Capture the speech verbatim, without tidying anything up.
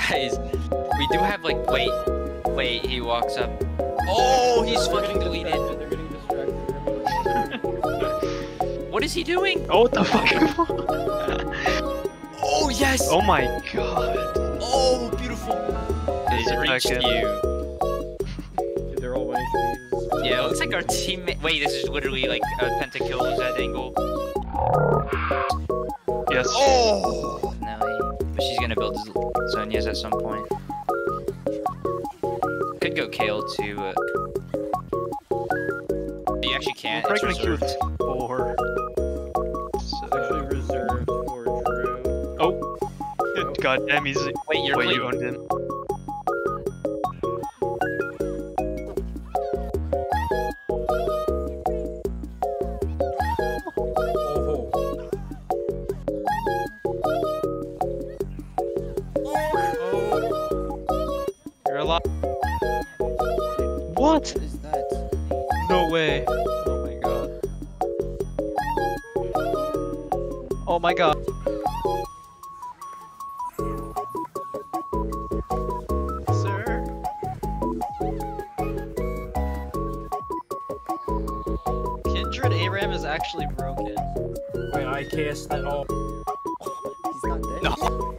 Guys, we do have like, wait, wait, he walks up. Oh, he's fucking deleted. What is he doing? Oh, what the fuck? Oh, yes! Oh my god. Oh, beautiful. He's It reached attacking. you. Dude, they're all winning these. Yeah, it looks like our teammate. Wait, this is literally like a pentakills at angle. Yes. Oh! Nelly. But she's gonna build Zonia's at some point. Could go Kale too, but. You actually can't. We're It's gonna queue reserved. with four. It's actually reserved for Drew. Oh. Oh. God damn, he's. Wait, you're Wait, clean. you owned him. You're alive. What? What is that? No way. Oh my god. Oh my god. Sir. Kindred A RAM is actually broken. Wait, I cast that. Oh. He's not dead? No.